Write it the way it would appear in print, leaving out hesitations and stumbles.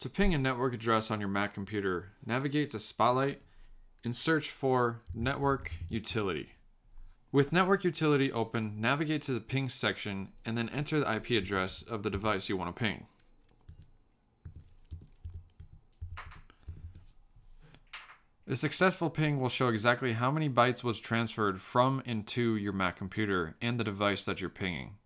To ping a network address on your Mac computer, navigate to Spotlight and search for Network Utility. With Network Utility open, navigate to the ping section and then enter the IP address of the device you want to ping. A successful ping will show exactly how many bytes was transferred from and to your Mac computer and the device that you're pinging.